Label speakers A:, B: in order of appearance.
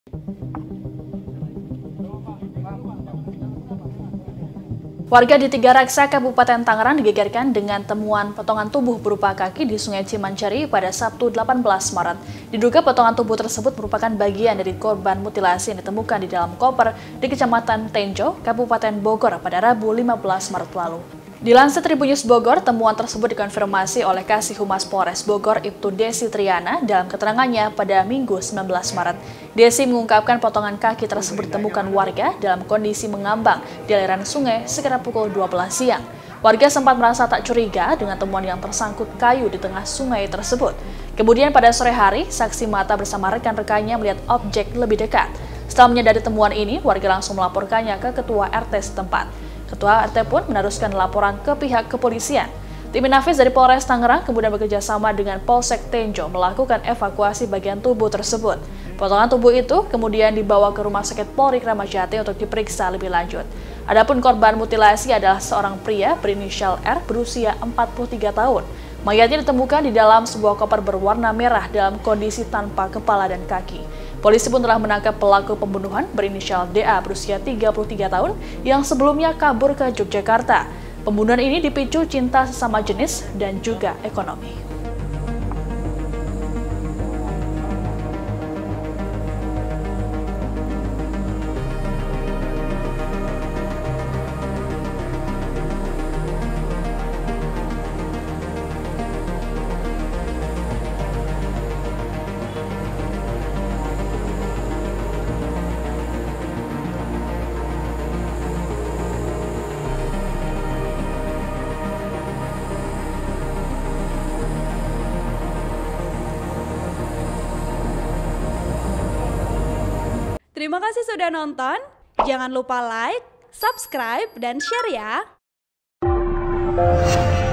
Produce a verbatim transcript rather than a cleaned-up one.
A: Warga di Tiga Raksa, Kabupaten Tangerang digegerkan dengan temuan potongan tubuh berupa kaki di Sungai Cimanceri pada Sabtu delapan belas Maret. Diduga potongan tubuh tersebut merupakan bagian dari korban mutilasi yang ditemukan di dalam koper di Kecamatan Tenjo, Kabupaten Bogor pada Rabu lima belas Maret lalu. Dilansir Tribun News Bogor, temuan tersebut dikonfirmasi oleh Kasih Humas Polres Bogor, Ibtu Desi Triana, dalam keterangannya pada Minggu sembilan belas Maret. Desi mengungkapkan potongan kaki tersebut ditemukan warga dalam kondisi mengambang di aliran sungai sekitar pukul dua belas siang. Warga sempat merasa tak curiga dengan temuan yang tersangkut kayu di tengah sungai tersebut. Kemudian pada sore hari, saksi mata bersama rekan-rekannya melihat objek lebih dekat. Setelah menyadari temuan ini, warga langsung melaporkannya ke Ketua R T setempat. Ketua R T pun meneruskan laporan ke pihak kepolisian. Tim Inafis dari Polres Tangerang kemudian bekerja sama dengan Polsek Tenjo melakukan evakuasi bagian tubuh tersebut. Potongan tubuh itu kemudian dibawa ke Rumah Sakit Polri Kramat Jati untuk diperiksa lebih lanjut. Adapun korban mutilasi adalah seorang pria berinisial R berusia empat puluh tiga tahun. Mayatnya ditemukan di dalam sebuah koper berwarna merah dalam kondisi tanpa kepala dan kaki. Polisi pun telah menangkap pelaku pembunuhan berinisial D A berusia tiga puluh tiga tahun yang sebelumnya kabur ke Yogyakarta. Pembunuhan ini dipicu cinta sesama jenis dan juga ekonomi.
B: Terima kasih sudah nonton. Jangan lupa like, subscribe, dan share ya.